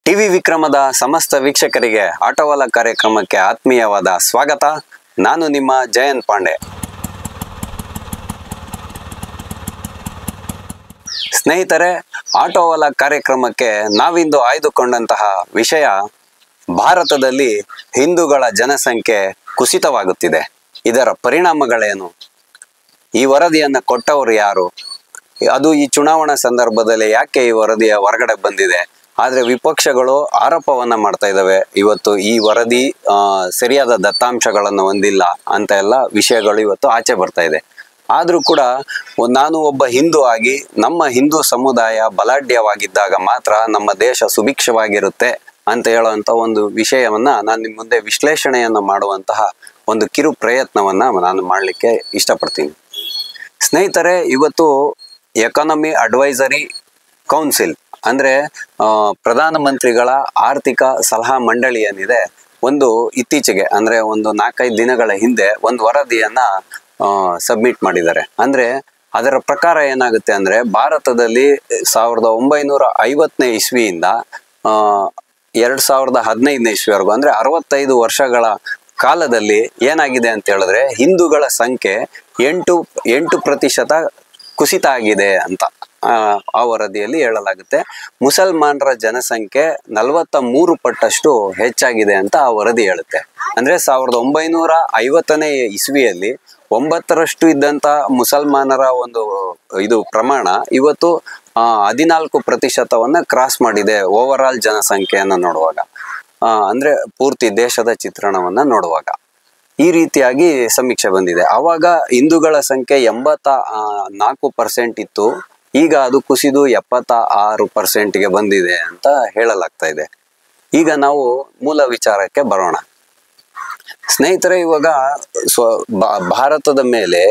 TV ವಿಕ್ರಮದ ಸಮಸ್ತ ವೀಕ್ಷಕರಿಗೆ ಆಟೋವಾಲ ಕಾರ್ಯಕ್ರಮಕ್ಕೆ ಆತ್ಮೀಯವಾದ ಸ್ವಾಗತ. ನಾನು ನಿಮ್ಮ ಜಯಂತ್ ಪಾಂಡೆ. ಸ್ನೇಹಿತರೆ, ಆಟೋವಾಲ ಕಾರ್ಯಕ್ರಮಕ್ಕೆ ನಾವಿಂದು ಆಯ್ದುಕೊಂಡಂತಹ ವಿಷಯ ಭಾರತದಲ್ಲಿ ಹಿಂದೂಗಳ ಜನಸಂಖ್ಯೆ ಕುಸಿತವಾಗುತ್ತಿದೆ. ಇದರ ಪರಿಣಾಮಗಳೇನು? ಈ ವರದಿಯನ್ನು ಕೊಟ್ಟವರು ಯಾರು? ಅದು ಈ ಚುನಾವಣಾ ಸಂದರ್ಭದಲ್ಲಿ ಯಾಕೆ ಈ ವರದಿಯ ಹೊರಗಡೆ ಬಂದಿದೆ? ಆದರೆ ವಿಪಕ್ಷಗಳು ಆರೋಪವನ್ನ ಮಾಡ್ತಾ ಇದ್ದಾವೆ, ಇವತ್ತು ಈ ವರದಿ ಸರಿಯಾದ ದತ್ತಾಂಶಗಳನ್ನು ಹೊಂದಿಲ್ಲ ಅಂತ ಎಲ್ಲ ವಿಷಯಗಳು ಇವತ್ತು ಆಚೆ ಬರ್ತಾ ಇದೆ. ಆದರೂ ಕೂಡ ನಾನು ಒಬ್ಬ ಹಿಂದೂ ಆಗಿ ನಮ್ಮ ಹಿಂದೂ ಸಮುದಾಯ ಬಲಾಢ್ಯವಾಗಿದ್ದಾಗ ಮಾತ್ರ ನಮ್ಮ ದೇಶ ಸುಭಿಕ್ಷವಾಗಿರುತ್ತೆ ಅಂತ ಹೇಳುವಂಥ ಒಂದು ವಿಷಯವನ್ನ ನಾನು ನಿಮ್ಮ ಮುಂದೆ ವಿಶ್ಲೇಷಣೆಯನ್ನು ಮಾಡುವಂತಹ ಒಂದು ಕಿರು ಪ್ರಯತ್ನವನ್ನ ನಾನು ಮಾಡಲಿಕ್ಕೆ ಇಷ್ಟಪಡ್ತೀನಿ. ಸ್ನೇಹಿತರೆ, ಇವತ್ತು ಎಕಾನಮಿ ಅಡ್ವೈಸರಿ ಕೌನ್ಸಿಲ್ ಅಂದ್ರೆ ಪ್ರಧಾನಮಂತ್ರಿಗಳ ಆರ್ಥಿಕ ಸಲಹಾ ಮಂಡಳಿ ಏನಿದೆ, ಒಂದು ಇತ್ತೀಚೆಗೆ ಅಂದ್ರೆ ಒಂದು 4-5 ದಿನಗಳ ಹಿಂದೆ ಒಂದು ವರದಿಯನ್ನ ಸಬ್ಮಿಟ್ ಮಾಡಿದ್ದಾರೆ. ಅಂದ್ರೆ ಅದರ ಪ್ರಕಾರ ಏನಾಗುತ್ತೆ ಅಂದ್ರೆ, ಭಾರತದಲ್ಲಿ 1950ನೇ ಇಸ್ವಿಯಿಂದ 2015ನೇ ಇಸ್ವಿವರೆಗೂ ಅಂದ್ರೆ 65 ವರ್ಷಗಳ ಕಾಲದಲ್ಲಿ ಏನಾಗಿದೆ ಅಂತ ಹೇಳಿದ್ರೆ, ಹಿಂದೂಗಳ ಸಂಖ್ಯೆ 8% ಕುಸಿತ ಆಗಿದೆ ಅಂತ ಆ ವರದಿಯಲ್ಲಿ ಹೇಳಲಾಗುತ್ತೆ. ಮುಸಲ್ಮಾನರ ಜನಸಂಖ್ಯೆ 43 ಪಟ್ಟಷ್ಟು ಹೆಚ್ಚಾಗಿದೆ ಅಂತ ಆ ವರದಿ ಹೇಳುತ್ತೆ. ಅಂದ್ರೆ 1950ನೇ ಇಸ್ವಿಯಲ್ಲಿ 9% ಇದ್ದಂತ ಮುಸಲ್ಮಾನರ ಒಂದು ಪ್ರಮಾಣ ಇವತ್ತು 14% ಕ್ರಾಸ್ ಮಾಡಿದೆ ಓವರ್ ಆಲ್ ಜನಸಂಖ್ಯೆಯನ್ನು ನೋಡುವಾಗ, ಅಂದ್ರೆ ಪೂರ್ತಿ ದೇಶದ ಚಿತ್ರಣವನ್ನ ನೋಡುವಾಗ. ಈ ರೀತಿಯಾಗಿ ಸಮೀಕ್ಷೆ ಬಂದಿದೆ. ಆವಾಗ ಹಿಂದೂಗಳ ಸಂಖ್ಯೆ 84% ಇತ್ತು, ಈಗ ಅದು ಕುಸಿದು 76%ಗೆ ಬಂದಿದೆ ಅಂತ ಹೇಳಲಾಗ್ತಾ ಇದೆ. ಈಗ ನಾವು ಮೂಲ ವಿಚಾರಕ್ಕೆ ಬರೋಣ. ಸ್ನೇಹಿತರೆ, ಇವಾಗ ಭಾರತದ ಮೇಲೆ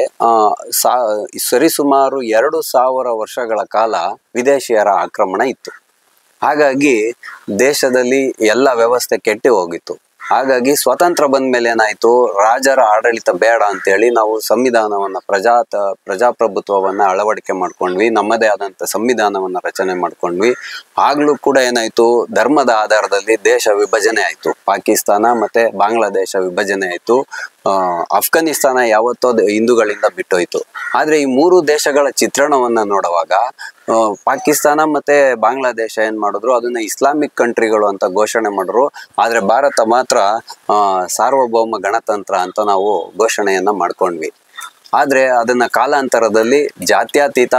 ಸರಿಸುಮಾರು 2000 ವರ್ಷಗಳ ಕಾಲ ವಿದೇಶಿಯರ ಆಕ್ರಮಣ ಇತ್ತು. ಹಾಗಾಗಿ ದೇಶದಲ್ಲಿ ಎಲ್ಲ ವ್ಯವಸ್ಥೆ ಕೆಟ್ಟು ಹೋಗಿತ್ತು. ಹಾಗಾಗಿ ಸ್ವತಂತ್ರ ಬಂದ ಮೇಲೆ ಏನಾಯ್ತು, ರಾಜರ ಆಡಳಿತ ಬೇಡ ಅಂತೇಳಿ ನಾವು ಸಂವಿಧಾನವನ್ನ ಪ್ರಜಾಪ್ರಭುತ್ವವನ್ನ ಅಳವಡಿಕೆ ಮಾಡ್ಕೊಂಡ್ವಿ, ನಮ್ಮದೇ ಆದಂತ ಸಂವಿಧಾನವನ್ನ ರಚನೆ ಮಾಡ್ಕೊಂಡ್ವಿ. ಆಗ್ಲೂ ಕೂಡ ಏನಾಯ್ತು, ಧರ್ಮದ ಆಧಾರದಲ್ಲಿ ದೇಶ ವಿಭಜನೆ ಆಯ್ತು. ಪಾಕಿಸ್ತಾನ ಮತ್ತೆ ಬಾಂಗ್ಲಾದೇಶ ವಿಭಜನೆ ಆಯ್ತು. ಅಫ್ಘಾನಿಸ್ತಾನ ಯಾವತ್ತೋ ಹಿಂದೂಗಳಿಂದ ಬಿಟ್ಟೋಯ್ತು. ಆದ್ರೆ ಈ 3 ದೇಶಗಳ ಚಿತ್ರಣವನ್ನ ನೋಡುವಾಗ ಪಾಕಿಸ್ತಾನ ಮತ್ತೆ ಬಾಂಗ್ಲಾದೇಶ ಏನ್ ಮಾಡಿದ್ರು, ಅದನ್ನ ಇಸ್ಲಾಮಿಕ್ ಕಂಟ್ರಿಗಳು ಅಂತ ಘೋಷಣೆ ಮಾಡಿದ್ರು. ಆದ್ರೆ ಭಾರತ ಮಾತ್ರ ಸಾರ್ವಭೌಮ ಗಣತಂತ್ರ ಅಂತ ನಾವು ಘೋಷಣೆಯನ್ನ ಮಾಡ್ಕೊಂಡ್ವಿ. ಆದ್ರೆ ಅದನ್ನ ಕಾಲಾಂತರದಲ್ಲಿ ಜಾತ್ಯತೀತ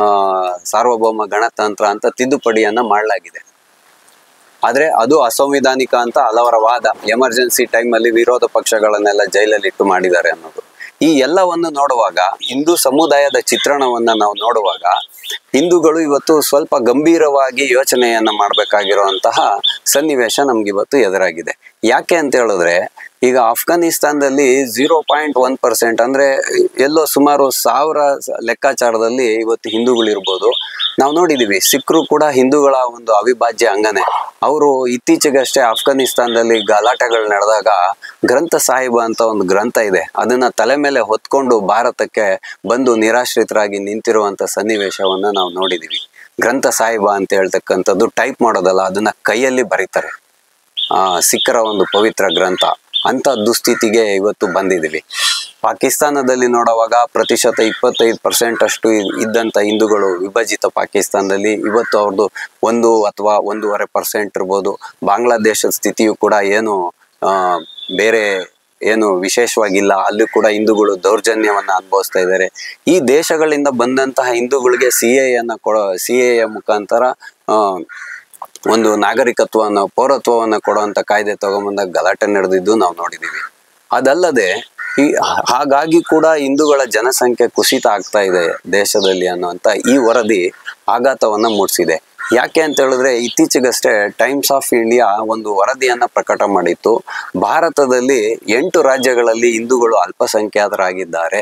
ಸಾರ್ವಭೌಮ ಗಣತಂತ್ರ ಅಂತ ತಿದ್ದುಪಡಿಯನ್ನ ಮಾಡಲಾಗಿದೆ. ಆದ್ರೆ ಅದು ಅಸಂವಿಧಾನಿಕ ಅಂತ ಹಲವರ ವಾದ. ಎಮರ್ಜೆನ್ಸಿ ಟೈಮಲ್ಲಿ ವಿರೋಧ ಪಕ್ಷಗಳನ್ನೆಲ್ಲ ಜೈಲಲ್ಲಿ ಇಟ್ಟು ಮಾಡಿದ್ದಾರೆ ಅನ್ನೋದು. ಈ ಎಲ್ಲವನ್ನು ನೋಡುವಾಗ, ಹಿಂದೂ ಸಮುದಾಯದ ಚಿತ್ರಣವನ್ನ ನಾವು ನೋಡುವಾಗ, ಹಿಂದೂಗಳು ಇವತ್ತು ಸ್ವಲ್ಪ ಗಂಭೀರವಾಗಿ ಯೋಚನೆಯನ್ನ ಮಾಡಬೇಕಾಗಿರುವಂತಹ ಸನ್ನಿವೇಶ ನಮ್ಗಿವತ್ತು ಎದುರಾಗಿದೆ. ಯಾಕೆ ಅಂತ ಹೇಳಿದ್ರೆ, ಈಗ ಅಫ್ಘಾನಿಸ್ತಾನದಲ್ಲಿ 0.1% ಅಂದ್ರೆ ಎಲ್ಲೋ ಸುಮಾರು 1000 ಲೆಕ್ಕಾಚಾರದಲ್ಲಿ ಇವತ್ತು ಹಿಂದೂಗಳಿರ್ಬೋದು. ನಾವು ನೋಡಿದೀವಿ, ಸಿಖ್ರು ಕೂಡ ಹಿಂದೂಗಳ ಒಂದು ಅವಿಭಾಜ್ಯ ಅಂಗನೇ. ಅವರು ಇತ್ತೀಚೆಗಷ್ಟೇ ಅಫ್ಘಾನಿಸ್ತಾನದಲ್ಲಿ ಗಲಾಟೆಗಳು ನಡೆದಾಗ ಗ್ರಂಥ ಸಾಹಿಬ ಅಂತ ಒಂದು ಗ್ರಂಥ ಇದೆ, ಅದನ್ನ ತಲೆ ಮೇಲೆ ಹೊತ್ಕೊಂಡು ಭಾರತಕ್ಕೆ ಬಂದು ನಿರಾಶ್ರಿತರಾಗಿ ನಿಂತಿರುವಂತ ಸನ್ನಿವೇಶವನ್ನ ನಾವು ನೋಡಿದೀವಿ. ಗ್ರಂಥ ಸಾಹಿಬ ಅಂತ ಹೇಳ್ತಕ್ಕಂಥದ್ದು ಟೈಪ್ ಮಾಡೋದಲ್ಲ, ಅದನ್ನ ಕೈಯಲ್ಲಿ ಬರೀತಾರೆ. ಸಿಖ್ಖರ ಒಂದು ಪವಿತ್ರ ಗ್ರಂಥ. ಅಂತ ದುಸ್ಥಿತಿಗೆ ಇವತ್ತು ಬಂದಿದ್ದೀವಿ. ಪಾಕಿಸ್ತಾನದಲ್ಲಿ ನೋಡುವಾಗ ಪ್ರತಿಶತ 25% ಅಷ್ಟು ಇದ್ದಂತ ಹಿಂದೂಗಳು ವಿಭಜಿತ ಪಾಕಿಸ್ತಾನದಲ್ಲಿ ಇವತ್ತು ಅವ್ರದ್ದು 1 ಅಥವಾ 1.5% ಇರ್ಬೋದು. ಬಾಂಗ್ಲಾದೇಶದ ಸ್ಥಿತಿಯು ಕೂಡ ಏನು ಬೇರೆ ಏನು ವಿಶೇಷವಾಗಿಲ್ಲ, ಅಲ್ಲಿ ಕೂಡ ಹಿಂದೂಗಳು ದೌರ್ಜನ್ಯವನ್ನ ಅನುಭವಿಸ್ತಾ ಇದ್ದಾರೆ. ಈ ದೇಶಗಳಿಂದ ಬಂದಂತಹ ಹಿಂದೂಗಳಿಗೆ CAA ಮುಖಾಂತರ ಒಂದು ನಾಗರಿಕತ್ವವನ್ನು, ಪೌರತ್ವವನ್ನ ಕೊಡುವಂತ ಕಾಯ್ದೆ ತಗೊಂಬಂದಾಗ ಗಲಾಟೆ ನಡೆದಿದ್ದು ನಾವು ನೋಡಿದೀವಿ. ಅದಲ್ಲದೆ ಹಾಗಾಗಿ ಕೂಡ ಹಿಂದೂಗಳ ಜನಸಂಖ್ಯೆ ಕುಸಿತ ಆಗ್ತಾ ಇದೆ ದೇಶದಲ್ಲಿ ಅನ್ನುವಂತ ಈ ವರದಿ ಆಘಾತವನ್ನ ಮೂಡಿಸಿದೆ. ಯಾಕೆ ಅಂತ ಹೇಳಿದ್ರೆ, ಇತ್ತೀಚೆಗಷ್ಟೇ ಟೈಮ್ಸ್ ಆಫ್ ಇಂಡಿಯಾ ಒಂದು ವರದಿಯನ್ನ ಪ್ರಕಟ ಮಾಡಿತ್ತು. ಭಾರತದಲ್ಲಿ 8 ರಾಜ್ಯಗಳಲ್ಲಿ ಹಿಂದೂಗಳು ಅಲ್ಪಸಂಖ್ಯಾತರಾಗಿದ್ದಾರೆ.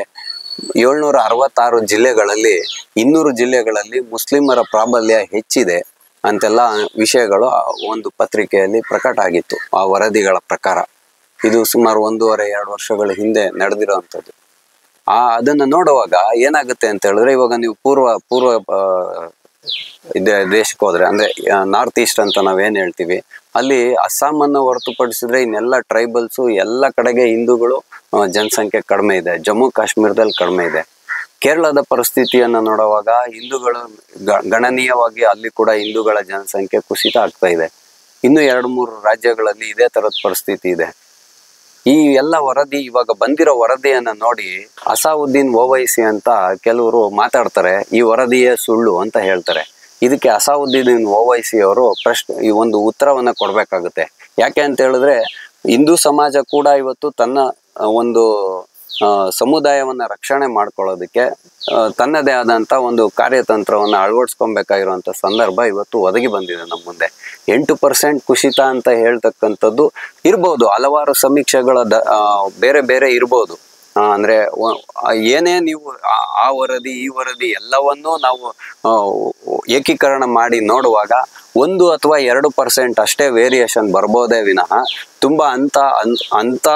766 ಜಿಲ್ಲೆಗಳಲ್ಲಿ 200 ಜಿಲ್ಲೆಗಳಲ್ಲಿ ಮುಸ್ಲಿಮರ ಪ್ರಾಬಲ್ಯ ಹೆಚ್ಚಿದೆ ಅಂತೆಲ್ಲ ವಿಷಯಗಳು ಒಂದು ಪತ್ರಿಕೆಯಲ್ಲಿ ಪ್ರಕಟ ಆಗಿತ್ತು. ಆ ವರದಿಗಳ ಪ್ರಕಾರ ಇದು ಸುಮಾರು 1.5-2 ವರ್ಷಗಳ ಹಿಂದೆ ನಡೆದಿರುವಂಥದ್ದು. ಅದನ್ನ ನೋಡುವಾಗ ಏನಾಗುತ್ತೆ ಅಂತ ಹೇಳಿದ್ರೆ, ಇವಾಗ ನೀವು ಪೂರ್ವ ದೇಶಕ್ಕೆ ಹೋದ್ರೆ ಅಂದ್ರೆ ನಾರ್ತ್ ಈಸ್ಟ್ ಅಂತ ನಾವೇನ್ ಹೇಳ್ತೀವಿ, ಅಲ್ಲಿ ಅಸ್ಸಾಮನ್ನು ಹೊರತುಪಡಿಸಿದ್ರೆ ಇನ್ನೆಲ್ಲ ಟ್ರೈಬಲ್ಸು ಎಲ್ಲ ಕಡೆಗೆ ಹಿಂದೂಗಳು ಜನಸಂಖ್ಯೆ ಕಡಿಮೆ ಇದೆ. ಜಮ್ಮು ಕಾಶ್ಮೀರದಲ್ಲಿ ಕಡಿಮೆ ಇದೆ. ಕೇರಳದ ಪರಿಸ್ಥಿತಿಯನ್ನು ನೋಡುವಾಗ ಹಿಂದೂಗಳು ಗಣನೀಯವಾಗಿ ಅಲ್ಲಿ ಕೂಡ ಹಿಂದೂಗಳ ಜನಸಂಖ್ಯೆ ಕುಸಿತ ಆಗ್ತಾ ಇದೆ. ಇನ್ನು 2-3 ರಾಜ್ಯಗಳಲ್ಲಿ ಇದೇ ತರದ ಪರಿಸ್ಥಿತಿ ಇದೆ. ಈ ಎಲ್ಲ ವರದಿ, ಇವಾಗ ಬಂದಿರೋ ವರದಿಯನ್ನ ನೋಡಿ ಅಸಾವುದ್ದೀನ್ ಓವೈಸಿ ಅಂತ ಕೆಲವರು ಮಾತಾಡ್ತಾರೆ, ಈ ವರದಿಯೇ ಸುಳ್ಳು ಅಂತ ಹೇಳ್ತಾರೆ. ಇದಕ್ಕೆ ಅಸಾವುದ್ದೀನ್ ಓವೈಸಿ ಅವರು ಈ ಒಂದು ಉತ್ತರವನ್ನ ಕೊಡ್ಬೇಕಾಗುತ್ತೆ. ಯಾಕೆ ಅಂತ ಹೇಳಿದ್ರೆ ಹಿಂದೂ ಸಮಾಜ ಕೂಡ ಇವತ್ತು ತನ್ನ ಒಂದು ಸಮುದಾಯವನ್ನ ರಕ್ಷಣೆ ಮಾಡ್ಕೊಳ್ಳೋದಕ್ಕೆ ತನ್ನದೇ ಆದಂತ ಒಂದು ಕಾರ್ಯತಂತ್ರವನ್ನ ಅಳವಡಿಸ್ಕೊಬೇಕಾಗಿರುವಂತ ಸಂದರ್ಭ ಇವತ್ತು ಒದಗಿ ಬಂದಿದೆ ನಮ್ಮ ಮುಂದೆ. 8% ಕುಸಿತ ಅಂತ ಹೇಳ್ತಕ್ಕಂಥದ್ದು ಇರ್ಬೋದು, ಹಲವಾರು ಸಮೀಕ್ಷೆಗಳ ಬೇರೆ ಬೇರೆ ಇರ್ಬೋದು. ಅಂದ್ರೆ ಏನೇ ನೀವು ಆ ವರದಿ ಈ ವರದಿ ಎಲ್ಲವನ್ನೂ ನಾವು ಏಕೀಕರಣ ಮಾಡಿ ನೋಡುವಾಗ 1 ಅಥವಾ 2% ಅಷ್ಟೇ ವೇರಿಯೇಷನ್ ಬರ್ಬೋದೇ ವಿನಃ ತುಂಬಾ ಅಂತ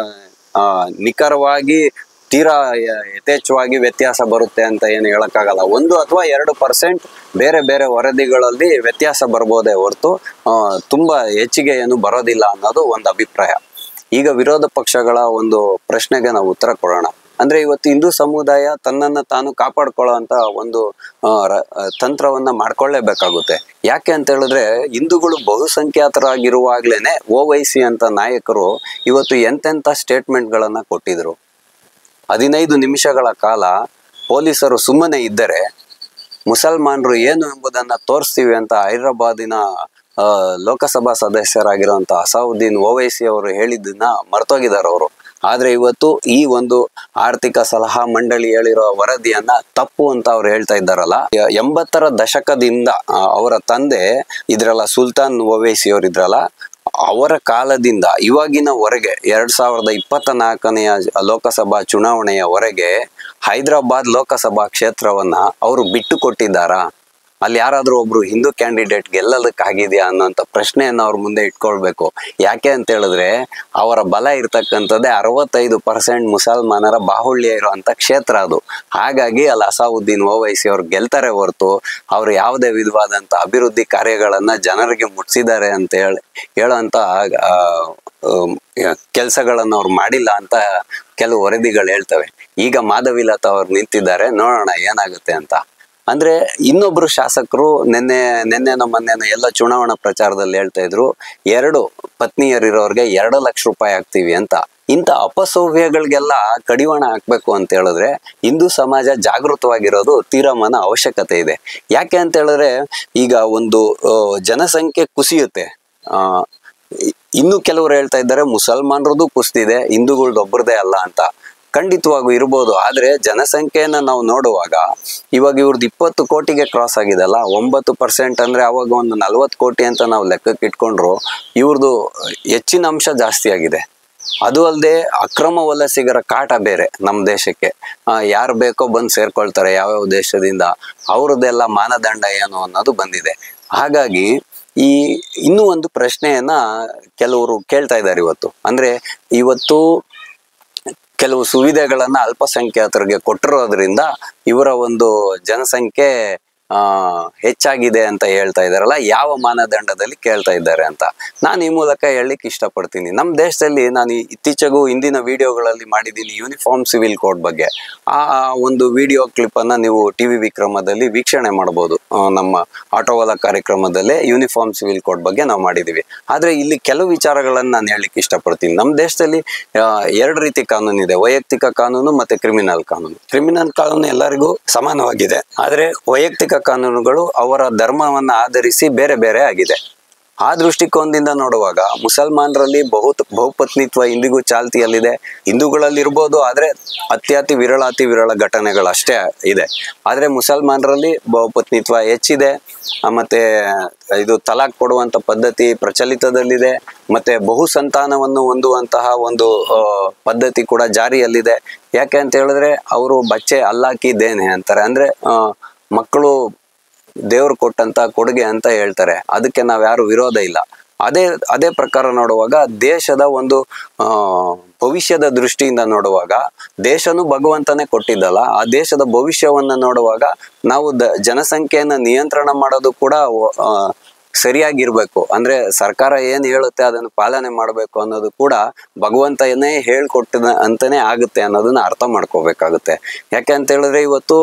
ನಿಖರವಾಗಿ ತೀರಾ ಯಥೇಚ್ಛವಾಗಿ ವ್ಯತ್ಯಾಸ ಬರುತ್ತೆ ಅಂತ ಏನು ಹೇಳಕ್ಕಾಗಲ್ಲ. 1 ಅಥವಾ 2% ಬೇರೆ ಬೇರೆ ವರದಿಗಳಲ್ಲಿ ವ್ಯತ್ಯಾಸ ಬರ್ಬೋದೇ ಹೊರತು ತುಂಬಾ ಹೆಚ್ಚಿಗೆ ಏನು ಬರೋದಿಲ್ಲ ಅನ್ನೋದು ಒಂದು ಅಭಿಪ್ರಾಯ. ಈಗ ವಿರೋಧ ಪಕ್ಷಗಳ ಒಂದು ಪ್ರಶ್ನೆಗೆ ನಾವು ಉತ್ತರ ಕೊಡೋಣ. ಅಂದ್ರೆ ಇವತ್ತು ಹಿಂದೂ ಸಮುದಾಯ ತನ್ನನ್ನ ತಾನು ಕಾಪಾಡ್ಕೊಳ್ಳೋ ಅಂತ ಒಂದು ತಂತ್ರವನ್ನ ಮಾಡ್ಕೊಳ್ಳೇಬೇಕಾಗುತ್ತೆ. ಯಾಕೆ ಅಂತ ಹೇಳಿದ್ರೆ ಹಿಂದೂಗಳು ಬಹುಸಂಖ್ಯಾತರಾಗಿರುವಾಗ್ಲೇನೆ ಓವೈಸಿ ಅಂತ ನಾಯಕರು ಇವತ್ತು ಎಂತೆಂಥ ಸ್ಟೇಟ್ಮೆಂಟ್ಗಳನ್ನ ಕೊಟ್ಟಿದ್ರು. 15 ನಿಮಿಷಗಳ ಕಾಲ ಪೊಲೀಸರು ಸುಮ್ಮನೆ ಇದ್ದರೆ ಮುಸಲ್ಮಾನರು ಏನು ಎಂಬುದನ್ನ ತೋರಿಸ್ತೀವಿ ಅಂತ ಹೈದರಾಬಾದಿನ ಲೋಕಸಭಾ ಸದಸ್ಯರಾಗಿರುವಂತ ಅಸಾವುದ್ದೀನ್ ಓವೈಸಿ ಅವರು ಹೇಳಿದ್ದನ್ನ ಮರ್ತೋಗಿದ್ದಾರೆ ಅವರು. ಆದ್ರೆ ಇವತ್ತು ಈ ಒಂದು ಆರ್ಥಿಕ ಸಲಹಾ ಮಂಡಳಿ ಹೇಳಿರೋ ವರದಿಯನ್ನ ತಪ್ಪು ಅಂತ ಅವ್ರು ಹೇಳ್ತಾ ಇದ್ದಾರಲ್ಲ. 80ರ ದಶಕದಿಂದ ಅವರ ತಂದೆ ಇದ್ರಲ್ಲ, ಸುಲ್ತಾನ್ ಓವೈಸಿ ಅವರು ಇದ್ರಲ್ಲ, ಅವರ ಕಾಲದಿಂದ ಇವಾಗಿನವರೆಗೆ 2024ನೇ ಲೋಕಸಭಾ ಚುನಾವಣೆಯವರೆಗೆ ಹೈದರಾಬಾದ್ ಲೋಕಸಭಾ ಕ್ಷೇತ್ರವನ್ನ ಅವರು ಬಿಟ್ಟು ಕೊಟ್ಟಿದ್ದಾರಾ? ಅಲ್ಲಿ ಯಾರಾದ್ರೂ ಒಬ್ರು ಹಿಂದೂ ಕ್ಯಾಂಡಿಡೇಟ್ ಗೆಲ್ಲೋದಕ್ಕಾಗಿದೆಯಾ ಅನ್ನೋಂಥ ಪ್ರಶ್ನೆಯನ್ನ ಅವ್ರ ಮುಂದೆ ಇಟ್ಕೊಳ್ಬೇಕು. ಯಾಕೆ ಅಂತ ಹೇಳಿದ್ರೆ ಅವರ ಬಲ ಇರ್ತಕ್ಕಂಥದ್ದೇ 65% ಮುಸಲ್ಮಾನರ ಬಾಹುಳ್ಯ ಇರುವಂತ ಕ್ಷೇತ್ರ ಅದು. ಹಾಗಾಗಿ ಅಲ್ಲಿ ಅಸಾವುದ್ದೀನ್ ಓವೈಸಿ ಅವ್ರು ಗೆಲ್ತಾರೆ ಹೊರತು ಅವ್ರು ಯಾವುದೇ ವಿಧವಾದಂತ ಅಭಿವೃದ್ಧಿ ಕಾರ್ಯಗಳನ್ನ ಜನರಿಗೆ ಮುಟ್ಸಿದ್ದಾರೆ ಅಂತ ಹೇಳೋಂತ ಕೆಲಸಗಳನ್ನ ಅವ್ರು ಮಾಡಿಲ್ಲ ಅಂತ ಕೆಲವು ವರದಿಗಳು ಹೇಳ್ತವೆ. ಈಗ ಮಾಧವಿಲತಾ ಅವ್ರು ನಿಂತಿದ್ದಾರೆ, ನೋಡೋಣ ಏನಾಗುತ್ತೆ ಅಂತ. ಅಂದ್ರೆ ಇನ್ನೊಬ್ರು ಶಾಸಕರು ನಿನ್ನೆನೋ ಮೊನ್ನೆನೋ ಎಲ್ಲ ಚುನಾವಣಾ ಪ್ರಚಾರದಲ್ಲಿ ಹೇಳ್ತಾ ಇದ್ರು, 2 ಪತ್ನಿಯರಿರೋರ್ಗೆ 2 ಲಕ್ಷ ರೂಪಾಯಿ ಹಾಕ್ತೀವಿ ಅಂತ. ಇಂಥ ಅಪಸೌವ್ಯಗಳಿಗೆಲ್ಲ ಕಡಿವಾಣ ಹಾಕ್ಬೇಕು ಅಂತ ಹೇಳಿದ್ರೆ ಹಿಂದೂ ಸಮಾಜ ಜಾಗೃತವಾಗಿರೋದು ತೀರಮಾನ ಅವಶ್ಯಕತೆ ಇದೆ. ಯಾಕೆ ಅಂತ ಹೇಳಿದ್ರೆ ಈಗ ಒಂದು ಜನಸಂಖ್ಯೆ ಕುಸಿಯುತ್ತೆ. ಇನ್ನು ಕೆಲವರು ಹೇಳ್ತಾ ಇದ್ದಾರೆ ಮುಸಲ್ಮಾನರದು ಕುಸಿದಿದೆ, ಹಿಂದೂಗಳ್ದೊಬ್ಬರದೇ ಅಲ್ಲ ಅಂತ. ಖಂಡಿತವಾಗೂ ಇರ್ಬೋದು. ಆದ್ರೆ ಜನಸಂಖ್ಯೆಯನ್ನ ನಾವು ನೋಡುವಾಗ ಇವಾಗ ಇವ್ರದ್ದು 20 ಕೋಟಿಗೆ ಕ್ರಾಸ್ ಆಗಿದೆಲ್ಲ, 9% ಅಂದ್ರೆ ಅವಾಗ ಒಂದು 40 ಕೋಟಿ ಅಂತ ನಾವು ಲೆಕ್ಕಕ್ಕೆ ಇಟ್ಕೊಂಡ್ರು ಇವ್ರದ್ದು ಹೆಚ್ಚಿನ ಅಂಶ ಜಾಸ್ತಿ ಆಗಿದೆ. ಅದು ಅಲ್ಲದೆ ಅಕ್ರಮ ವಲಸಿಗರ ಕಾಟ ಬೇರೆ ನಮ್ಮ ದೇಶಕ್ಕೆ. ಯಾರು ಬೇಕೋ ಬಂದು ಸೇರ್ಕೊಳ್ತಾರೆ ಯಾವ್ಯಾವ ದೇಶದಿಂದ, ಅವ್ರದ್ದೆಲ್ಲ ಮಾನದಂಡ ಏನು ಅನ್ನೋದು ಬಂದಿದೆ. ಹಾಗಾಗಿ ಇನ್ನೂ ಒಂದು ಪ್ರಶ್ನೆಯನ್ನ ಕೆಲವರು ಕೇಳ್ತಾ ಇದ್ದಾರೆ ಇವತ್ತು. ಅಂದ್ರೆ ಇವತ್ತು ಕೆಲವು ಸುವಿಧೆಗಳನ್ನ ಅಲ್ಪಸಂಖ್ಯಾತರಿಗೆ ಕೊಟ್ಟಿರೋದ್ರಿಂದ ಇವರ ಒಂದು ಜನಸಂಖ್ಯೆ ಹೆಚ್ಚಾಗಿದೆ ಅಂತ ಹೇಳ್ತಾ ಇದ್ದಾರಲ್ಲ, ಯಾವ ಮಾನದಂಡದಲ್ಲಿ ಕೇಳ್ತಾ ಇದ್ದಾರೆ ಅಂತ ನಾನು ಈ ಮೂಲಕ ಹೇಳಲಿಕ್ಕೆ ಇಷ್ಟಪಡ್ತೀನಿ. ನಮ್ಮ ದೇಶದಲ್ಲಿ ನಾನು ಇತ್ತೀಚೆಗೂ ಹಿಂದಿನ ವಿಡಿಯೋಗಳಲ್ಲಿ ಮಾಡಿದ್ದೀನಿ ಯೂನಿಫಾರ್ಮ್ ಸಿವಿಲ್ ಕೋಡ್ ಬಗ್ಗೆ. ಆ ಒಂದು ವಿಡಿಯೋ ಕ್ಲಿಪ್ ಅನ್ನ ನೀವು ಟಿವಿ ವಿಕ್ರಮದಲ್ಲಿ ವೀಕ್ಷಣೆ ಮಾಡಬಹುದು. ನಮ್ಮ ಆಟೋವಾಲ ಕಾರ್ಯಕ್ರಮದಲ್ಲೇ ಯೂನಿಫಾರ್ಮ್ ಸಿವಿಲ್ ಕೋಡ್ ಬಗ್ಗೆ ನಾವು ಮಾಡಿದೀವಿ. ಆದ್ರೆ ಇಲ್ಲಿ ಕೆಲವು ವಿಚಾರಗಳನ್ನ ನಾನು ಹೇಳಲಿಕ್ಕೆ ಇಷ್ಟಪಡ್ತೀನಿ. ನಮ್ಮ ದೇಶದಲ್ಲಿ 2 ರೀತಿ ಕಾನೂನು ಇದೆ, ವೈಯಕ್ತಿಕ ಕಾನೂನು ಮತ್ತೆ ಕ್ರಿಮಿನಲ್ ಕಾನೂನು. ಕ್ರಿಮಿನಲ್ ಕಾನೂನು ಎಲ್ಲರಿಗೂ ಸಮಾನವಾಗಿದೆ, ಆದ್ರೆ ವೈಯಕ್ತಿಕ ಕಾನೂನುಗಳು ಅವರ ಧರ್ಮವನ್ನ ಆಧರಿಸಿ ಬೇರೆ ಬೇರೆ ಆಗಿದೆ. ಆ ದೃಷ್ಟಿಕೋನದಿಂದ ನೋಡುವಾಗ ಮುಸಲ್ಮಾನರಲ್ಲಿ ಬಹುಪತ್ನಿತ್ವ ಇಂದಿಗೂ ಚಾಲ್ತಿಯಲ್ಲಿದೆ. ಹಿಂದೂಗಳಲ್ಲಿ ಇರ್ಬೋದು, ಆದ್ರೆ ಅತಿ ವಿರಳ ಘಟನೆಗಳಷ್ಟೇ ಇದೆ. ಆದ್ರೆ ಮುಸಲ್ಮಾನರಲ್ಲಿ ಬಹುಪತ್ನಿತ್ವ ಹೆಚ್ಚಿದೆ. ಮತ್ತೆ ಇದು ತಲಾಕ್ ಕೊಡುವಂತ ಪದ್ಧತಿ ಪ್ರಚಲಿತದಲ್ಲಿದೆ. ಮತ್ತೆ ಬಹು ಸಂತಾನವನ್ನು ಹೊಂದುವಂತಹ ಒಂದು ಪದ್ಧತಿ ಕೂಡ ಜಾರಿಯಲ್ಲಿದೆ. ಯಾಕೆ ಅಂತ ಹೇಳಿದ್ರೆ ಅವರು ಬಚ್ಚೆ ಅಲ್ಲಾಕಿ ದೇನೆ ಅಂತಾರೆ. ಅಂದ್ರೆ ಮಕ್ಕಳು ದೇವ್ರು ಕೊಟ್ಟಂತ ಕೊಡುಗೆ ಅಂತ ಹೇಳ್ತಾರೆ. ಅದಕ್ಕೆ ನಾವ್ ಯಾರು ವಿರೋಧ ಇಲ್ಲ. ಅದೇ ಪ್ರಕಾರ ನೋಡುವಾಗ ದೇಶದ ಒಂದು ಭವಿಷ್ಯದ ದೃಷ್ಟಿಯಿಂದ ನೋಡುವಾಗ ದೇಶನೂ ಭಗವಂತನೇ ಕೊಟ್ಟಿದ್ದಲ್ಲ, ಆ ದೇಶದ ಭವಿಷ್ಯವನ್ನ ನೋಡುವಾಗ ನಾವು ಜನಸಂಖ್ಯೆಯನ್ನ ನಿಯಂತ್ರಣ ಮಾಡೋದು ಕೂಡ ಸರಿಯಾಗಿರ್ಬೇಕು. ಅಂದ್ರೆ ಸರ್ಕಾರ ಏನ್ ಹೇಳುತ್ತೆ ಅದನ್ನು ಪಾಲನೆ ಮಾಡಬೇಕು ಅನ್ನೋದು ಕೂಡ ಭಗವಂತನೇ ಹೇಳ್ಕೊಟ್ಟಿದ ಅಂತಾನೆ ಆಗುತ್ತೆ ಅನ್ನೋದನ್ನ ಅರ್ಥ ಮಾಡ್ಕೋಬೇಕಾಗುತ್ತೆ. ಯಾಕೆ ಅಂತ ಹೇಳಿದ್ರೆ ಇವತ್ತು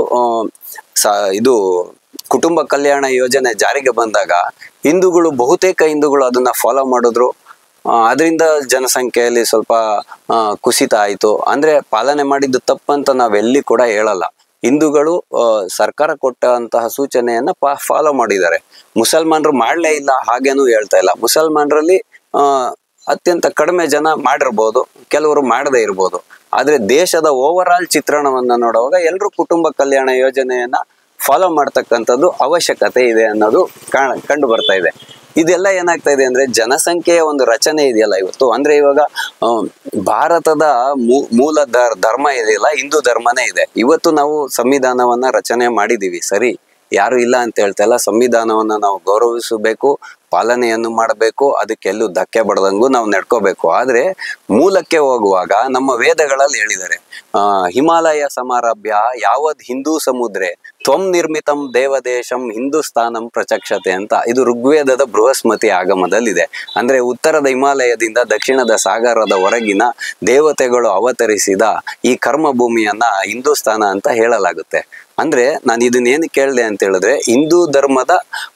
ಇದು ಕುಟುಂಬ ಕಲ್ಯಾಣ ಯೋಜನೆ ಜಾರಿಗೆ ಬಂದಾಗ ಬಹುತೇಕ ಹಿಂದೂಗಳು ಅದನ್ನ ಫಾಲೋ ಮಾಡಿದ್ರು. ಅದರಿಂದ ಜನಸಂಖ್ಯೆಯಲ್ಲಿ ಸ್ವಲ್ಪ ಕುಸಿತ ಆಯ್ತು. ಅಂದ್ರೆ ಪಾಲನೆ ಮಾಡಿದ್ದು ತಪ್ಪಂತ ನಾವೆಲ್ಲಿ ಕೂಡ ಹೇಳಲ್ಲ. ಹಿಂದೂಗಳು ಸರ್ಕಾರ ಕೊಟ್ಟಂತಹ ಸೂಚನೆಯನ್ನ ಫಾಲೋ ಮಾಡಿದ್ದಾರೆ. ಮುಸಲ್ಮಾನರು ಮಾಡ್ಲೇ ಇಲ್ಲ ಹಾಗೇನು ಹೇಳ್ತಾ ಇಲ್ಲ. ಮುಸಲ್ಮಾನರಲ್ಲಿ ಅತ್ಯಂತ ಕಡಿಮೆ ಜನ ಮಾಡಿರ್ಬೋದು, ಕೆಲವರು ಮಾಡದೇ ಇರ್ಬೋದು. ಆದ್ರೆ ದೇಶದ ಓವರ್ ಆಲ್ ಚಿತ್ರಣವನ್ನ ನೋಡುವಾಗ ಎಲ್ಲರೂ ಕುಟುಂಬ ಕಲ್ಯಾಣ ಯೋಜನೆಯನ್ನ ಫಾಲೋ ಮಾಡ್ತಕ್ಕಂಥದ್ದು ಅವಶ್ಯಕತೆ ಇದೆ ಅನ್ನೋದು ಕಂಡು ಬರ್ತಾ ಇದೆ. ಇದೆಲ್ಲ ಏನಾಗ್ತಾ ಇದೆ ಅಂದ್ರೆ ಜನಸಂಖ್ಯೆಯ ಒಂದು ರಚನೆ ಇದೆಯಲ್ಲ ಇವತ್ತು, ಅಂದ್ರೆ ಇವಾಗ ಭಾರತದ ಮೂಲ ಧರ್ಮ ಇದೆಯಲ್ಲ, ಹಿಂದೂ ಧರ್ಮನೇ ಇದೆ. ಇವತ್ತು ನಾವು ಸಂವಿಧಾನವನ್ನ ರಚನೆ ಮಾಡಿದೀವಿ, ಸರಿ, ಯಾರು ಇಲ್ಲ ಅಂತ ಹೇಳ್ತಾ ಇಲ್ಲ. ಸಂವಿಧಾನವನ್ನ ನಾವು ಗೌರವಿಸಬೇಕು, ಪಾಲನೆಯನ್ನು ಮಾಡಬೇಕು, ಅದಕ್ಕೆಲ್ಲೂ ಧಕ್ಕೆ ಬಡದಂಗೂ ನಾವು ನಡ್ಕೋಬೇಕು. ಆದ್ರೆ ಮೂಲಕ್ಕೆ ಹೋಗುವಾಗ ನಮ್ಮ ವೇದಗಳಲ್ಲಿ ಹೇಳಿದ್ದಾರೆ, ಹಿಮಾಲಯ ಸಮಾರಭ್ಯ ಯಾವದ್ ಹಿಂದೂ ಸಮುದ್ರೆ ತ್ವಂ ನಿರ್ಮಿತಂ ದೇವದೇಶಂ ಹಿಂದೂಸ್ಥಾನಂ ಪ್ರಚಕ್ಷತೆ ಅಂತ. ಇದು ಋಗ್ವೇದದ ಬೃಹಸ್ಮತಿ ಆಗಮದಲ್ಲಿದೆ. ಅಂದ್ರೆ ಉತ್ತರದ ಹಿಮಾಲಯದಿಂದ ದಕ್ಷಿಣದ ಸಾಗರದ ಹೊರಗಿನ ದೇವತೆಗಳು ಅವತರಿಸಿದ ಈ ಕರ್ಮ ಭೂಮಿಯನ್ನ ಹಿಂದೂಸ್ಥಾನ ಅಂತ ಹೇಳಲಾಗುತ್ತೆ. ಅಂದ್ರೆ ನಾನು ಇದನ್ನೇನು ಕೇಳಿದೆ ಅಂತ ಹೇಳಿದ್ರೆ, ಹಿಂದೂ ಧರ್ಮದ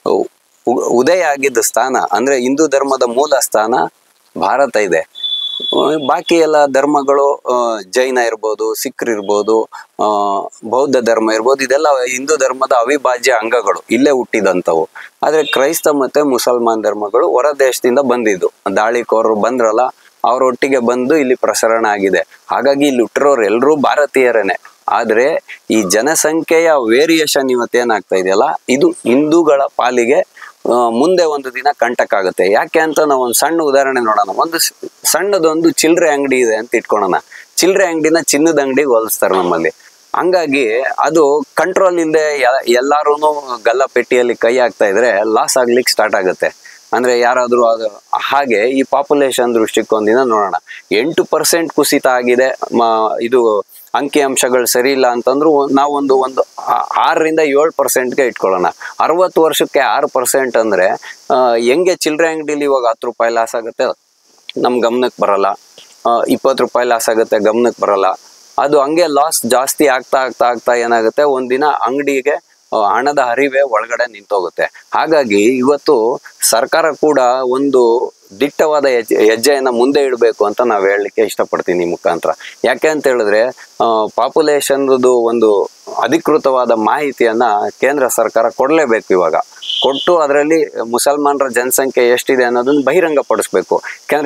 ಉದಯ ಆಗಿದ್ದ ಸ್ಥಾನ ಅಂದ್ರೆ ಹಿಂದೂ ಧರ್ಮದ ಮೂಲ ಸ್ಥಾನ ಭಾರತ ಇದೆ. ಬಾಕಿ ಎಲ್ಲ ಧರ್ಮಗಳು ಜೈನ ಇರ್ಬೋದು, ಸಿಖ್ರು ಇರ್ಬೋದು, ಬೌದ್ಧ ಧರ್ಮ ಇರ್ಬೋದು, ಇದೆಲ್ಲ ಹಿಂದೂ ಧರ್ಮದ ಅವಿಭಾಜ್ಯ ಅಂಗಗಳು, ಇಲ್ಲೇ ಹುಟ್ಟಿದಂಥವು. ಆದ್ರೆ ಕ್ರೈಸ್ತ ಮತ್ತೆ ಮುಸಲ್ಮಾನ್ ಧರ್ಮಗಳು ಹೊರ ದೇಶದಿಂದ ಬಂದಿದ್ದು. ದಾಳಿಕೋರರು ಬಂದ್ರಲ್ಲ, ಅವರೊಟ್ಟಿಗೆ ಬಂದು ಇಲ್ಲಿ ಪ್ರಸರಣ ಆಗಿದೆ. ಹಾಗಾಗಿ ಇಲ್ಲಿ ಹುಟ್ಟಿರೋರು ಎಲ್ಲರೂ ಭಾರತೀಯರೇನೆ. ಆದ್ರೆ ಈ ಜನಸಂಖ್ಯೆಯ ವೇರಿಯೇಷನ್ ಇವತ್ತೇನಾಗ್ತಾ ಇದೆಯಲ್ಲ, ಇದು ಹಿಂದೂಗಳ ಪಾಲಿಗೆ ಮುಂದೆ ಒಂದು ದಿನ ಕಂಟಕ ಆಗುತ್ತೆ. ಯಾಕೆ ಅಂತ ನಾವು ಒಂದು ಸಣ್ಣ ಉದಾಹರಣೆ ನೋಡೋಣ. ಒಂದು ಸಣ್ಣದೊಂದು ಚಿಲ್ಲರೆ ಅಂಗಡಿ ಇದೆ ಅಂತ ಇಟ್ಕೊಳ್ಳೋಣ. ಚಿಲ್ಲರೆ ಅಂಗಡಿನ ಚಿನ್ನದ ಅಂಗಡಿಗೆ ಹೋಲಿಸ್ತಾರೆ ನಮ್ಮಲ್ಲಿ. ಹಂಗಾಗಿ ಅದು ಕಂಟ್ರೋಲ್ ಇಲ್ಲದೆ ಎಲ್ಲಾರು ಗಲ್ಲ ಪೆಟ್ಟಿಯಲ್ಲಿ ಕೈ ಹಾಕ್ತಾ ಇದ್ರೆ ಲಾಸ್ ಆಗ್ಲಿಕ್ಕೆ ಸ್ಟಾರ್ಟ್ ಆಗುತ್ತೆ. ಅಂದ್ರೆ ಯಾರಾದ್ರೂ ಅದು ಹಾಗೆ ಈ ಪಾಪ್ಯುಲೇಷನ್ ದೃಷ್ಟಿಕೋನದಿಂದ ನೋಡೋಣ, 8% ಕುಸಿತ ಆಗಿದೆ. ಇದು ಅಂಕಿ ಅಂಶಗಳು ಸರಿ ಇಲ್ಲ ಅಂತಂದ್ರು ನಾವೊಂದು 6ರಿಂದ 7%ಗೆ ಇಟ್ಕೊಳ್ಳೋಣ. 60 ವರ್ಷಕ್ಕೆ 6% ಅಂದ್ರೆ ಹೆಂಗೆ ಚಿಲ್ಲರೆ ಅಂಗಡಿಲಿ ಇವಾಗ 10 ರೂಪಾಯಿ ಲಾಸ್ ಆಗುತ್ತೆ, ನಮ್ ಗಮನಕ್ಕೆ ಬರಲ್ಲ. 20 ರೂಪಾಯಿ ಲಾಸ್ ಆಗುತ್ತೆ, ಗಮನಕ್ಕೆ ಬರಲ್ಲ. ಅದು ಹಂಗೆ ಲಾಸ್ ಜಾಸ್ತಿ ಆಗ್ತಾ ಆಗ್ತಾ ಆಗ್ತಾ ಏನಾಗುತ್ತೆ, ಒಂದಿನ ಅಂಗಡಿಗೆ ಹಣದ ಹರಿವೆ ಒಳಗಡೆ ನಿಂತೋಗುತ್ತೆ. ಹಾಗಾಗಿ ಇವತ್ತು ಸರ್ಕಾರ ಕೂಡ ಒಂದು ದಿಟ್ಟವಾದ ಹೆಜ್ಜೆಯನ್ನ ಮುಂದೆ ಇಡಬೇಕು ಅಂತ ನಾವು ಹೇಳಲಿಕ್ಕೆ ಇಷ್ಟಪಡ್ತೀನಿ ಈ ಮುಖಾಂತರ. ಯಾಕೆ ಅಂತ ಹೇಳಿದ್ರೆ ಪಾಪ್ಯುಲೇಷನ್ದು ಒಂದು ಅಧಿಕೃತವಾದ ಮಾಹಿತಿಯನ್ನ ಕೇಂದ್ರ ಸರ್ಕಾರ ಕೊಡಲೇಬೇಕು. ಇವಾಗ ಕೊಟ್ಟು ಅದರಲ್ಲಿ ಮುಸಲ್ಮಾನರ ಜನಸಂಖ್ಯೆ ಎಷ್ಟಿದೆ ಅನ್ನೋದನ್ನ ಬಹಿರಂಗ ಪಡಿಸ್ಬೇಕು. ಯಾಕಂದ್ರೆ